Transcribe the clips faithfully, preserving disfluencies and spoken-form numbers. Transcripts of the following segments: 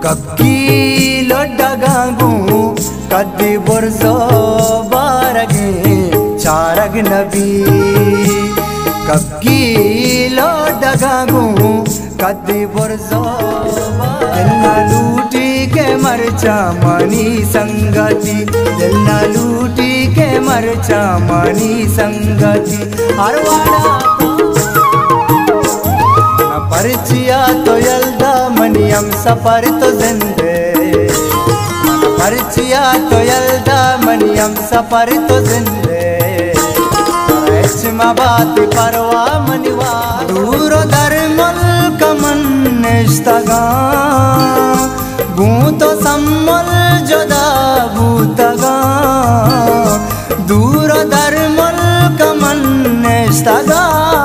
कक्की लोडगागू कद्दी बुरजो बारगे चारग नबी कक्की लोडगागू कद्दी बुरजो दिलना लूटी के मरचा मानी संगति दिलना लूटी के मरचा मानी संगति हरवाड़ा परचिया तो यल्दा मनियम सफर तो जिंदे परचिया तो यल्दा मनियम सफर तो जिंदे ऐचमा बात परवा मनिवा दूर दरमल कमन निष्तगा भूतो सम्मल जोदा भूतगा दूर दरमल कमन निष्तगा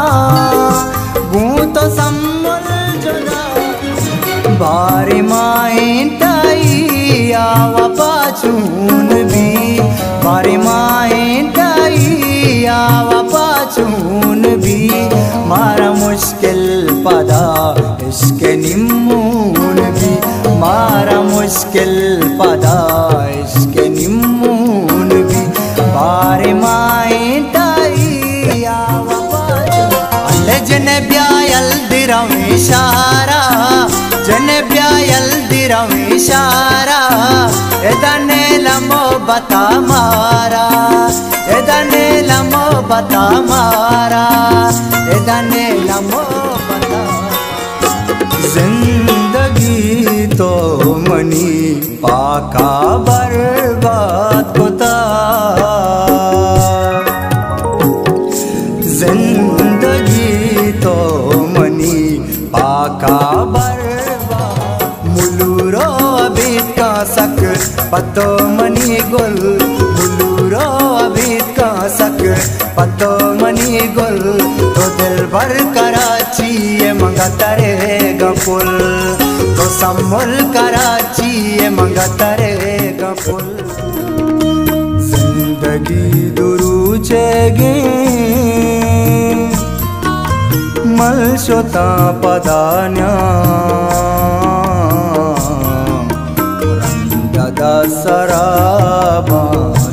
भूतो सम्मल जोदा बारी माइन ताई आवा पाचून भी बारी माइन ताई आवा पाचून भी मारा मुश्किल पदा इसके निम्मून भी मारा मुश्किल पदा इसके निम्मून भी बारी माइन ताई आवा पाचून अल्ले जने ब्यायल दिरावे शारा जने ब्यायल दिरावे शारा एदाने लमो बता मारा एदाने लमो बता मारा एदाने लमो बता जिंदगी तो मनी पाका बर्बाद होता जिंदगी तो मनी पाका बर्बाद मुलूरो अभी का सक पतो मनी गुल मुलूरो अभी का सक पतो मनी गुल तो दिल भर कराची ये मंगता रहेगा पुल तो सम्मुल कराची ये मंगता रहेगा पुल जिंदगी दुरूचेगी मल शोता पदान्या रंगदा सराबा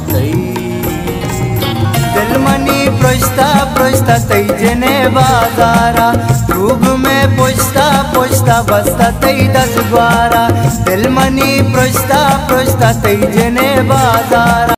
दिल मनी प्रश्ता प्रश्ता तई जने बाजारा रूग में पुछता पुछता बसता तई दस बारा दिल मनी प्रश्ता प्रश्ता तई जने बाजारा।